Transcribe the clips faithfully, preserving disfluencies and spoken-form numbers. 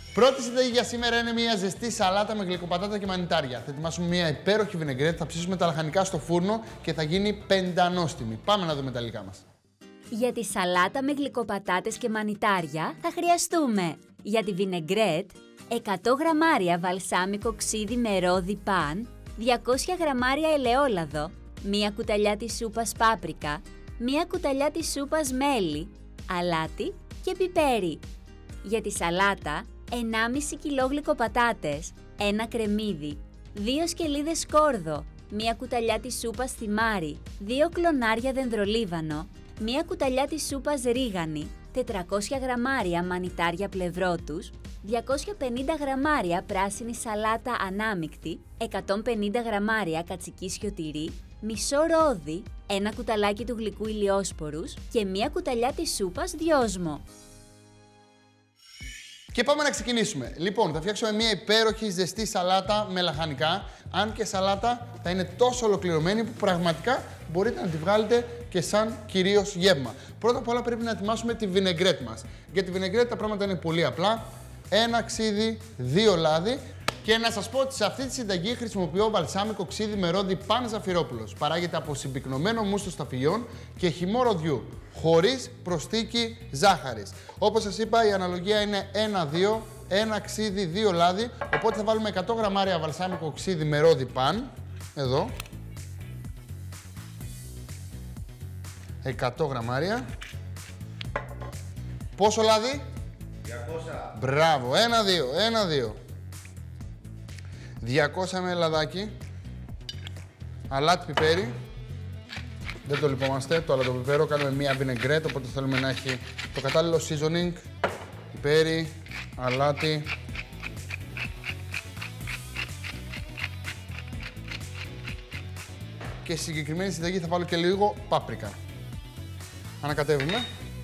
Πρώτη συνταγή για σήμερα είναι μια ζεστή σαλάτα με γλυκοπατάτα και μανιτάρια. Θα ετοιμάσουμε μια υπέροχη βινεγκρέτ, θα ψήσουμε τα λαχανικά στο φούρνο και θα γίνει πεντανόστιμη. Πάμε να δούμε τα υλικά μας. Για τη σαλάτα με γλυκοπατάτες και μανιτάρια θα χρειαστούμε για τη βινεγκρέτ εκατό γραμμάρια βαλσάμικο ξύδι με ρόδι παν, διακόσια γραμμάρια ελαιόλαδο, μία κουταλιά της σούπας πάπρικα, μία κουταλιά της σούπας μέλι, αλάτι και πιπέρι. Για τη σαλάτα ενάμιση κιλό γλυκοπατάτες, ένα κρεμμύδι, δύο σκελίδες σκόρδο, μία κουταλιά της σούπας θυμάρι, δύο κλονάρια δενδρολίβανο, μία κουταλιά της σούπας ρίγανη, τετρακόσια γραμμάρια μανιτάρια πλευρότους, διακόσια πενήντα γραμμάρια πράσινη σαλάτα ανάμικτη, εκατόν πενήντα γραμμάρια κατσικίσιο τυρί, μισό ρόδι, ένα κουταλάκι του γλυκού ηλιόσπορους και μία κουταλιά της σούπας δυόσμο. Και πάμε να ξεκινήσουμε. Λοιπόν, θα φτιάξουμε μια υπέροχη ζεστή σαλάτα με λαχανικά. Αν και σαλάτα θα είναι τόσο ολοκληρωμένη που πραγματικά μπορείτε να τη βγάλετε και σαν κυρίως γεύμα. Πρώτα απ' όλα πρέπει να ετοιμάσουμε τη βινεγκρέτ μας. Για τη βινεγκρέτ τα πράγματα είναι πολύ απλά. Ένα ξύδι, δύο λάδι. Και να σας πω ότι σε αυτή τη συνταγή χρησιμοποιώ βαλσάμικο ξύδι με ρόδι παν Ζαφυρόπουλος. Παράγεται από συμπυκνωμένο μουστο σταφυλιών και χυμό ροδιού, χωρίς προσθήκη ζάχαρης. Όπως σας είπα, η αναλογία είναι ένα δύο, ένα ξύδι, δύο λάδι. Οπότε θα βάλουμε εκατό γραμμάρια βαλσάμικο ξύδι με ρόδι παν. Εδώ. εκατό γραμμάρια. Πόσο λάδι? διακόσια. Μπράβο, ένα δύο, ένα δύο. διακόσια με λαδάκι, αλάτι πιπέρι, δεν το λυπόμαστε, το αλατό πιπέρο, κάνουμε μία βινεγκρέτ, οπότε θέλουμε να έχει το κατάλληλο seasoning, πιπέρι, αλάτι, και στη συγκεκριμένη συνταγή θα βάλω και λίγο πάπρικα. Ανακατεύουμε.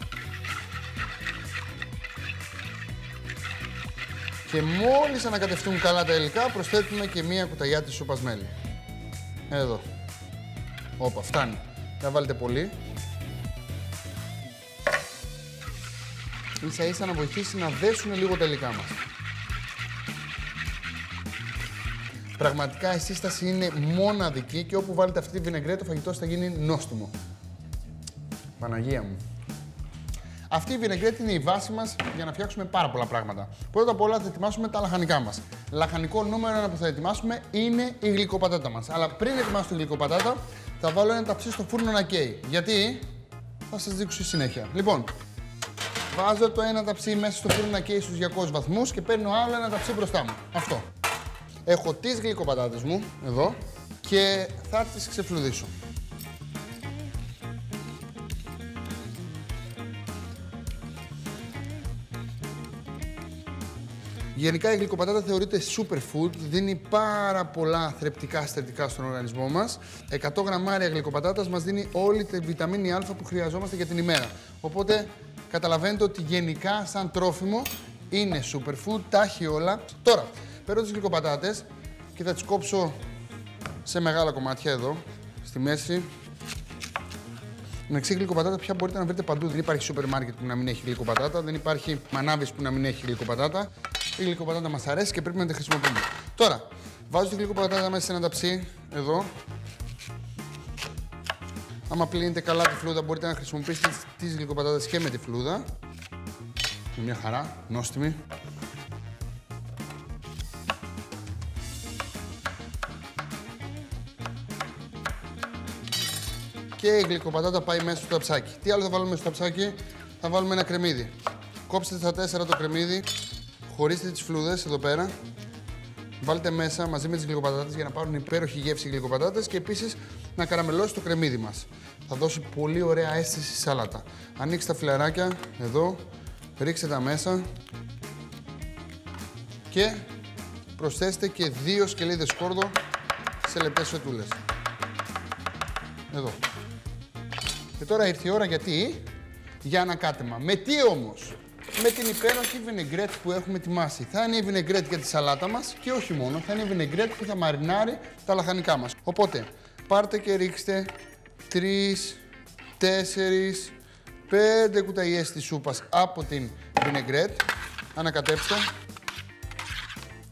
Και μόλις ανακατευτούν καλά τα υλικά, προσθέτουμε και μία κουταλιά της σούπας μέλι. Εδώ. Όπα, φτάνει. Θα βάλετε πολύ. Ίσα ίσα να βοηθήσει να δέσουν λίγο τα υλικά μας. Πραγματικά η σύσταση είναι μοναδική και όπου βάλετε αυτή τη βινεγκρέτ το φαγητό θα γίνει νόστιμο. Παναγία μου. Αυτή η βινεγκρέτ είναι η βάση μας για να φτιάξουμε πάρα πολλά πράγματα. Πρώτα απ' όλα θα ετοιμάσουμε τα λαχανικά μας. Λαχανικό νούμερο ένα που θα ετοιμάσουμε είναι η γλυκοπατάτα μας. Αλλά πριν ετοιμάσω τη γλυκοπατάτα, θα βάλω ένα ταψί στο φούρνο να καίει. Γιατί? Θα σας δείξω στη συνέχεια. Λοιπόν, βάζω το ένα ταψί μέσα στο φούρνο να καίει στους διακόσιους βαθμούς και παίρνω άλλο ένα ταψί μπροστά μου. Αυτό. Έχω τις γλυκοπατάτες μου, εδώ, και θα τις ξεφλουδίσω. Γενικά η γλυκοπατάτα θεωρείται superfood, δίνει πάρα πολλά θρεπτικά συστατικά στον οργανισμό μας. εκατό γραμμάρια γλυκοπατάτας μας δίνει όλη τη βιταμίνη Α που χρειαζόμαστε για την ημέρα. Οπότε καταλαβαίνετε ότι γενικά σαν τρόφιμο είναι superfood, τα έχει όλα. Τώρα, παίρνω τις γλυκοπατάτες και θα τις κόψω σε μεγάλα κομμάτια εδώ, στη μέση. Μεταξύ γλυκοπατάτα πια μπορείτε να βρείτε παντού. Δεν υπάρχει σούπερ μάρκετ που να μην έχει γλυκοπατάτα, δεν υπάρχει μανάβης που να μην έχει γλυκοπατάτα. Η γλυκοπατάτα μας αρέσει και πρέπει να τη χρησιμοποιούμε. Τώρα, βάζω τη γλυκοπατάτα μέσα σε ένα ταψί, εδώ. Άμα πλύνετε καλά τη φλούδα, μπορείτε να χρησιμοποιήσετε τις γλυκοπατάτες και με τη φλούδα. Με μια χαρά, νόστιμη. Και η γλυκοπατάτα πάει μέσα στο ταψάκι. Τι άλλο θα βάλουμε στο ταψάκι? Θα βάλουμε ένα κρεμμύδι. Κόψτε στα τέσσερα το κρεμμύδι. Χωρίστε τις φλούδες εδώ πέρα. Βάλτε μέσα μαζί με τις γλυκοπατάτες για να πάρουν υπέροχη γεύση οι γλυκοπατάτες και επίσης να καραμελώσει το κρεμμύδι μας. Θα δώσει πολύ ωραία αίσθηση στη σαλάτα. Ανοίξτε τα φιλαράκια εδώ, ρίξτε τα μέσα και προσθέστε και δύο σκελίδες σκόρδο σε λεπτές φετούλες. Εδώ. Και τώρα ήρθε η ώρα γιατί? Για ανακάτεμα. Με τι όμως? Με την υπέροχη βινεγκρέτ που έχουμε ετοιμάσει. Θα είναι η βινεγκρέτ για τη σαλάτα μας και όχι μόνο, θα είναι η βινεγκρέτ που θα μαρινάρει τα λαχανικά μας. Οπότε, πάρτε και ρίξτε τρεις, τέσσερις, πέντε κουταλιές της σούπας από την βινεγκρέτ. Ανακατέψτε.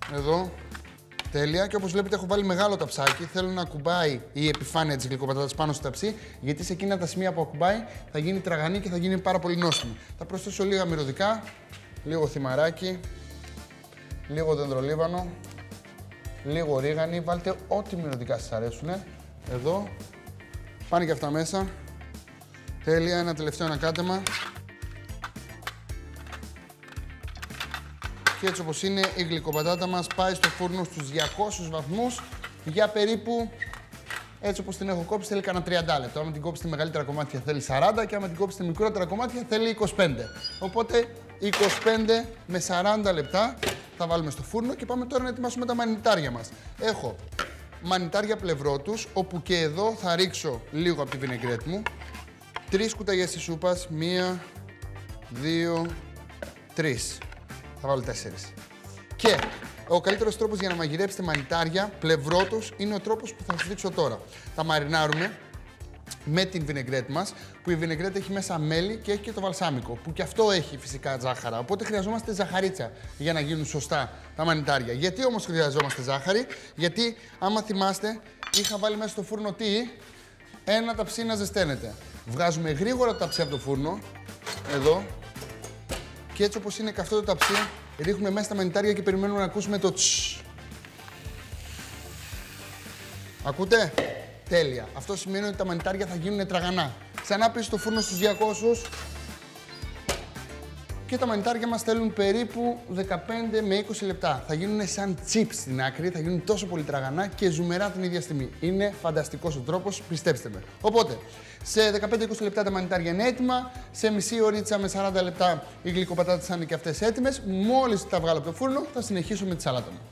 Εδώ. Τέλεια. Και όπως βλέπετε, έχω βάλει μεγάλο ταψάκι. Θέλω να ακουμπάει η επιφάνεια της γλυκοπατάτας πάνω στο ταψί, γιατί σε εκείνα τα σημεία που ακουμπάει θα γίνει τραγανή και θα γίνει πάρα πολύ νόστιμη. Θα προσθέσω λίγα μυρωδικά, λίγο θυμαράκι, λίγο δεντρολίβανο, λίγο ρίγανη. Βάλτε ό,τι μυρωδικά σας αρέσουν. Εδώ. Πάνε και αυτά μέσα. Τέλεια. Ένα τελευταίο ανακάτεμα. Και έτσι όπως είναι, η γλυκοπατάτα μας πάει στο φούρνο στους διακόσιους βαθμούς για περίπου, έτσι όπως την έχω κόψει, θέλει κανένα τριάντα λεπτά. Άμα την κόψετε μεγαλύτερα κομμάτια θέλει σαράντα και άμα την κόψετε μικρότερα κομμάτια θέλει είκοσι πέντε. Οπότε είκοσι πέντε με σαράντα λεπτά θα βάλουμε στο φούρνο και πάμε τώρα να ετοιμάσουμε τα μανιτάρια μας. Έχω μανιτάρια πλευρότους, όπου και εδώ θα ρίξω λίγο από τη βινεγκρέτ μου. Τρεις κουταλιές της σούπας, μία, δύο, τρεις. Θα βάλω τέσσερις. Και ο καλύτερος τρόπος για να μαγειρέψετε μανιτάρια πλευρότους είναι ο τρόπος που θα σας δείξω τώρα. Τα μαρινάρουμε με την βινεγκρέτ μας, που η βινεγκρέτ έχει μέσα μέλι και έχει και το βαλσάμικο, που και αυτό έχει φυσικά ζάχαρα. Οπότε χρειαζόμαστε ζαχαρίτσα για να γίνουν σωστά τα μανιτάρια. Γιατί όμως χρειαζόμαστε ζάχαρη? Γιατί άμα θυμάστε, είχα βάλει μέσα στο φούρνο τι? Ένα ταψί να ζεσταίνεται. Βγάζουμε γρήγορα το ταψί από το φούρνο, εδώ. Και έτσι όπως είναι καυτό το ταψί, ρίχνουμε μέσα τα μανιτάρια και περιμένουμε να ακούσουμε το τσσσ. Ακούτε? Τέλεια. Αυτό σημαίνει ότι τα μανιτάρια θα γίνουν τραγανά. Ξανά πίσω στο φούρνο στους διακόσιους. Και τα μανιτάρια μας θέλουν περίπου δεκαπέντε με είκοσι λεπτά. Θα γίνουν σαν chips στην άκρη, θα γίνουν τόσο πολύ τραγανά και ζουμερά την ίδια στιγμή. Είναι φανταστικός ο τρόπος, πιστέψτε με. Οπότε, σε δεκαπέντε με είκοσι λεπτά τα μανιτάρια είναι έτοιμα, σε μισή ωρίτσα με σαράντα λεπτά οι γλυκοπατάτες θα είναι και αυτές έτοιμες. Μόλις τα βγάλω από το φούρνο, θα συνεχίσω με τη σαλάτα μου.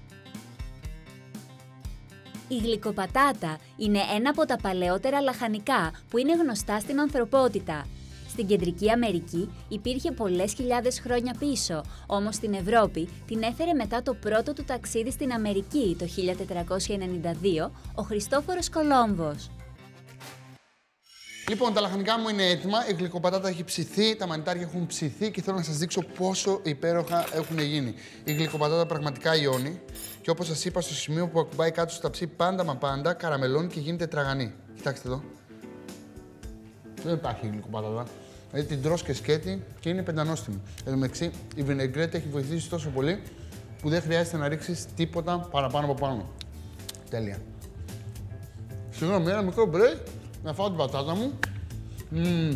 Η γλυκοπατάτα είναι ένα από τα παλαιότερα λαχανικά που είναι γνωστά στην ανθρωπότητα. Στην Κεντρική Αμερική υπήρχε πολλές χιλιάδες χρόνια πίσω, όμως στην Ευρώπη την έφερε μετά το πρώτο του ταξίδι στην Αμερική το χίλια τετρακόσια ενενήντα δύο ο Χριστόφορος Κολόμβος. Λοιπόν, τα λαχανικά μου είναι έτοιμα, η γλυκοπατάτα έχει ψηθεί, τα μανιτάρια έχουν ψηθεί και θέλω να σας δείξω πόσο υπέροχα έχουν γίνει. Η γλυκοπατάτα πραγματικά ιώνει και όπως σας είπα, στο σημείο που ακουμπάει κάτω στο ταψί, πάντα μα πάντα καραμελώνει και γίνεται τραγανή. Κοιτάξτε εδώ. Δεν υπάρχει γλυκοπατάτα. Δηλαδή την τρως και σκέτη και είναι πεντανόστιμη. Εν τω μεταξύ, η βινεγκρέτ έχει βοηθήσει τόσο πολύ που δεν χρειάζεται να ρίξεις τίποτα παραπάνω από πάνω. Τέλεια. Συγγνώμη, ένα μικρό break. Να φάω την πατάτα μου. Mm.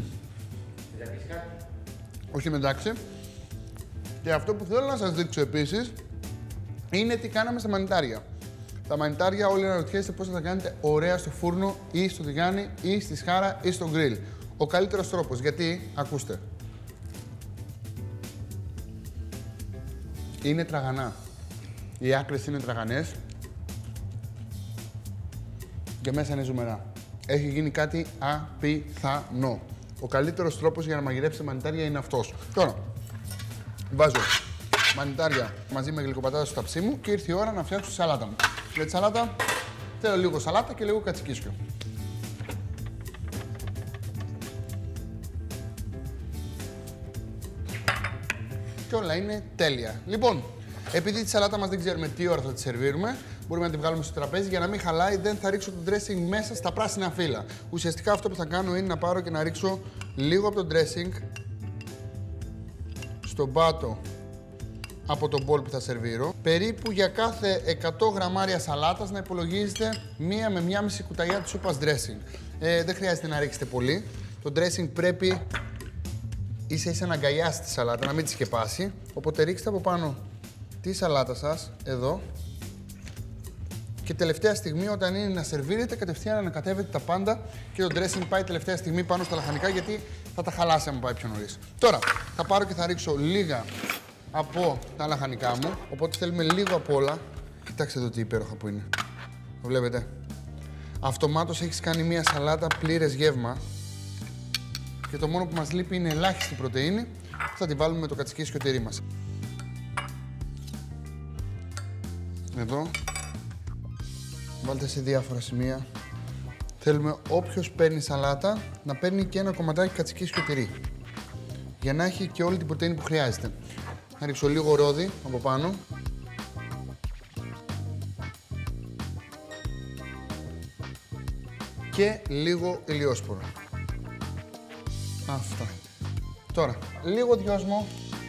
Όχι εντάξει. Και αυτό που θέλω να σας δείξω επίσης είναι τι κάναμε στα μανιτάρια. Τα μανιτάρια όλοι αναρωτιέστε πώς θα τα κάνετε ωραία στο φούρνο ή στο τηγάνι ή στη σχάρα ή στο γκριλ. Ο καλύτερος τρόπος, γιατί, ακούστε, είναι τραγανά. Οι άκρες είναι τραγανές και μέσα είναι ζουμερά. Έχει γίνει κάτι απιθανό. Ο καλύτερος τρόπος για να μαγειρέψετε μανιτάρια είναι αυτός. Τώρα, βάζω μανιτάρια μαζί με γλυκοπατάτα στο ταψί μου και ήρθε η ώρα να φτιάξω τη σαλάτα μου. Για τη σαλάτα θέλω λίγο σαλάτα και λίγο κατσικίσιο. Και όλα είναι τέλεια. Λοιπόν, επειδή τη σαλάτα μας δεν ξέρουμε τι ώρα θα τη σερβίρουμε, μπορούμε να τη βγάλουμε στο τραπέζι. Για να μην χαλάει, δεν θα ρίξω το dressing μέσα στα πράσινα φύλλα. Ουσιαστικά αυτό που θα κάνω είναι να πάρω και να ρίξω λίγο από το dressing στον πάτο από τον μπολ που θα σερβίρω. Περίπου για κάθε εκατό γραμμάρια σαλάτας να υπολογίζετε μία με μία μισή κουταλιά της σούπας dressing. Ε, δεν χρειάζεται να ρίξετε πολύ. Το dressing πρέπει ίσα ίσα να αγκαλιάσει τη σαλάτα, να μην τη σκεπάσει. Οπότε ρίξτε από πάνω τη σαλάτα σας, εδώ. Και τελευταία στιγμή, όταν είναι να σερβίρετε, κατευθείαν ανακατεύετε τα πάντα και το dressing πάει τελευταία στιγμή πάνω στα λαχανικά, γιατί θα τα χαλάσει αν πάει πιο νωρίς. Τώρα, θα πάρω και θα ρίξω λίγα από τα λαχανικά μου, οπότε θέλουμε λίγο απ' όλα. Κοιτάξτε εδώ τι υπέροχα που είναι. Το βλέπετε. Αυτομάτως έχεις κάνει μια σαλάτα πλήρες γεύμα και το μόνο που μας λείπει είναι ελάχιστη πρωτεΐνη που θα τη βάλουμε με το κατσικίσιο τυρί μας. Εδώ. Βάλτε σε διάφορα σημεία. Θέλουμε όποιος παίρνει σαλάτα να παίρνει και ένα κομματάκι κατσικίσιο τυρί. Για να έχει και όλη την πρωτεΐνη που χρειάζεται. Θα ρίξω λίγο ρόδι από πάνω. και λίγο ηλιόσπορο. Αυτά. Τώρα, λίγο δυόσμο.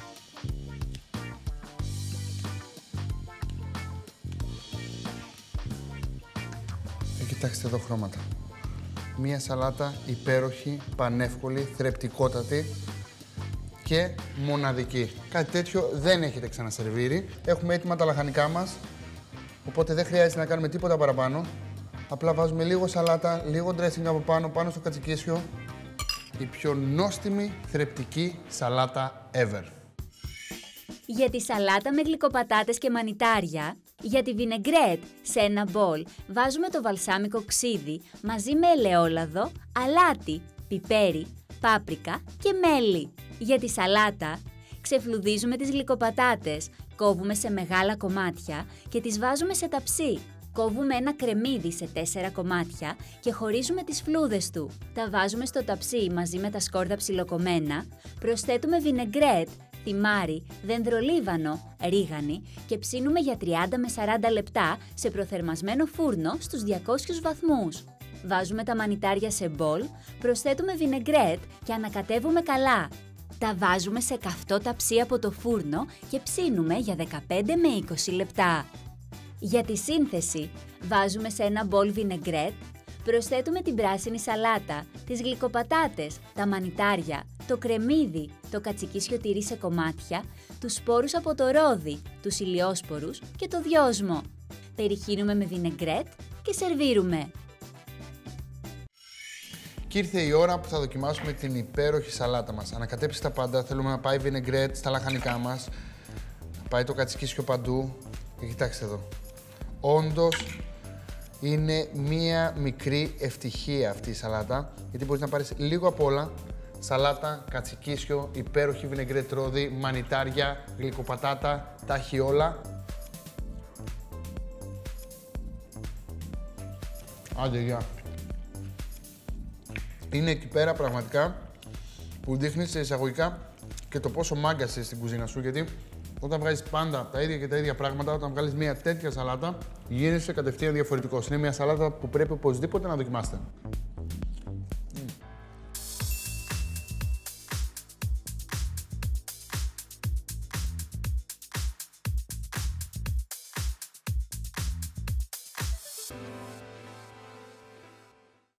Και κοιτάξτε εδώ χρώματα. Μία σαλάτα υπέροχη, πανεύκολη, θρεπτικότατη και μοναδική. Κάτι τέτοιο δεν έχετε ξανασερβίρει. Έχουμε έτοιμα τα λαχανικά μας, οπότε δεν χρειάζεται να κάνουμε τίποτα παραπάνω. Απλά βάζουμε λίγο σαλάτα, λίγο dressing από πάνω, πάνω στο κατσικίσιο. Η πιο νόστιμη θρεπτική σαλάτα ever. Για τη σαλάτα με γλυκοπατάτες και μανιτάρια, για τη βινεγκρέτ σε ένα μπολ βάζουμε το βαλσάμικο ξύδι μαζί με ελαιόλαδο, αλάτι, πιπέρι, πάπρικα και μέλι. Για τη σαλάτα ξεφλουδίζουμε τις γλυκοπατάτες, κόβουμε σε μεγάλα κομμάτια και τις βάζουμε σε ταψί. Κόβουμε ένα κρεμμύδι σε τέσσερα κομμάτια και χωρίζουμε τις φλούδες του. Τα βάζουμε στο ταψί μαζί με τα σκόρδα ψιλοκομμένα, προσθέτουμε βινεγκρέτ, θυμάρι, δενδρολίβανο, ρίγανη και ψήνουμε για τριάντα με σαράντα λεπτά σε προθερμασμένο φούρνο στους διακόσιους βαθμούς. Βάζουμε τα μανιτάρια σε μπολ, προσθέτουμε βινεγκρέτ και ανακατεύουμε καλά. Τα βάζουμε σε καυτό ταψί από το φούρνο και ψήνουμε για δεκαπέντε με είκοσι λεπτά. Για τη σύνθεση, βάζουμε σε ένα μπολ βινεγκρέτ, προσθέτουμε την πράσινη σαλάτα, τις γλυκοπατάτες, τα μανιτάρια, το κρεμμύδι, το κατσικίσιο τυρί σε κομμάτια, τους σπόρους από το ρόδι, τους ηλιόσπορους και το δυόσμο. Περιχύνουμε με βινεγκρέτ και σερβίρουμε. Και ήρθε η ώρα που θα δοκιμάσουμε την υπέροχη σαλάτα μας. Ανακατέψτε τα πάντα, θέλουμε να πάει βινεγκρέτ στα λαχανικά μας, να πάει το κατσικίσιο παντού. Και κοιτάξτε εδώ. Όντως είναι μία μικρή ευτυχία αυτή η σαλάτα, γιατί μπορείς να πάρεις λίγο απ' όλα, σαλάτα, κατσικίσιο, υπέροχη βινεγκρέτ ρόδι, μανιτάρια, γλυκοπατάτα, τα έχει όλα. Άντε, γεια. Είναι εκεί πέρα πραγματικά που δείχνεις σε εισαγωγικά και το πόσο μάγκας είσαι στην κουζίνα σου, γιατί όταν βγάζεις πάντα τα ίδια και τα ίδια πράγματα, όταν βγάλεις μια τέτοια σαλάτα, γίνεσαι κατευθείαν διαφορετικός. Είναι μια σαλάτα που πρέπει οπωσδήποτε να δοκιμάσετε.